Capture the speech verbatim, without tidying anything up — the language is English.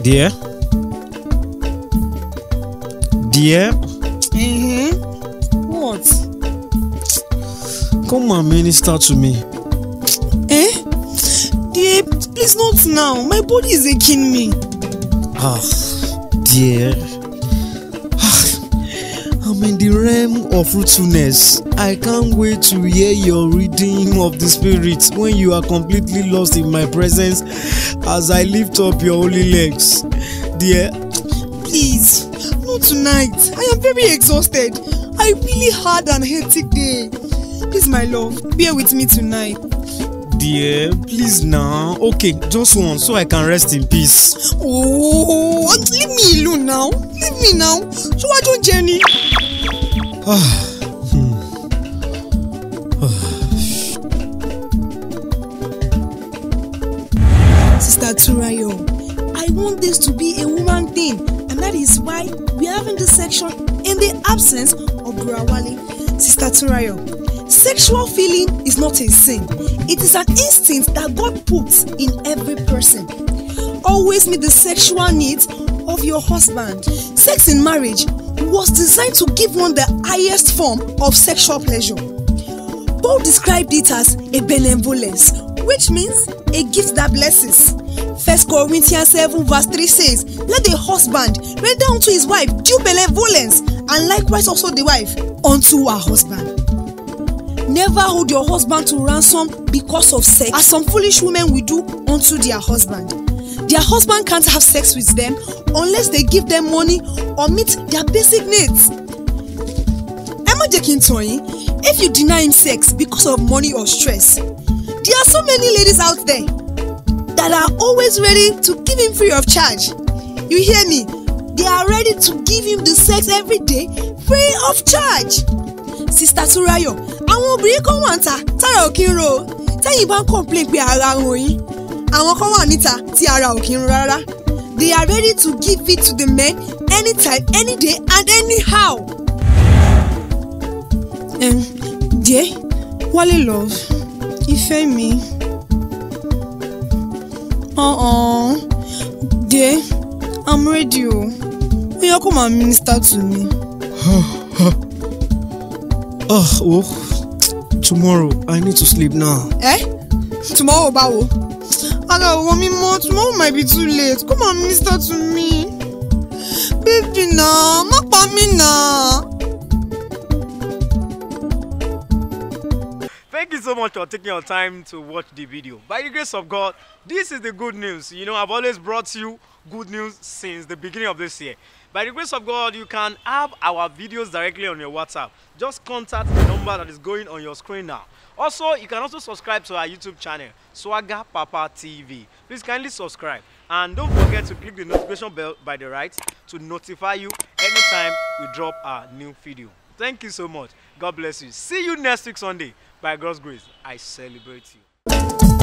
Dear? Dear? Mm-hmm. What? Come and minister to me. Eh? Dear, please not now. My body is aching me. Ah, dear. I'm in the realm of fruitfulness. I can't wait to hear your reading of the Spirit when you are completely lost in my presence as I lift up your holy legs. Dear. Please, not tonight. I am very exhausted. I really had an hectic day. Please, my love, bear with me tonight. Dear, please now. Okay, just one so I can rest in peace. Oh, leave me alone now. Leave me now. So I don't journey. Ah. Hmm. Sister Turayo, I want this to be a woman thing, and that is why we are having this section in the absence of Burawale. Sister Turayo, sexual feeling is not a sin. It is an instinct that God puts in every person. Always meet the sexual needs of your husband. Sex in marriage was designed to give one the highest form of sexual pleasure. Paul described it as a benevolence, which means a gift that blesses. First Corinthians seven verse three says, let the husband render unto his wife due benevolence, and likewise also the wife unto her husband. Never hold your husband to ransom because of sex, as some foolish women will do unto their husband. Their husband can't have sex with them unless they give them money or meet their basic needs. Emma Jekintoyin, if you deny him sex because of money or stress, there are so many ladies out there that are always ready to give him free of charge. You hear me? They are ready to give him the sex every day free of charge. Sister Turayo, àwọn obìnrin kan wà níta tára ò kí ń ro tẹ́yìn bá ń complain pé ara ń ro yín. Àwọn kan wà níta tí ara ò kí ń ro rárá. They are ready to give it to the men anytime, any day and anyhow. Um, dear, Wale love, ìfẹ́ mi. Uh-uh. Dear, I'm ready. Oya, come and minister to me. Oh, oh, tomorrow I need to sleep now. Eh? Tomorrow, Bawo? I don't want me more. Tomorrow might be too late. Come and minister to me. Baby, nah. Ma pa me nah. Thank you so much for taking your time to watch the video. By the grace of God, this is the good news. You know, I've always brought you good news since the beginning of this year. By the grace of God, you can have our videos directly on your WhatsApp. Just contact the number that is going on your screen now. Also, you can also subscribe to our YouTube channel, Swagger Papa T V. Please kindly subscribe. And don't forget to click the notification bell by the right to notify you anytime we drop our new video. Thank you so much. God bless you. See you next week Sunday. By God's grace, I celebrate you.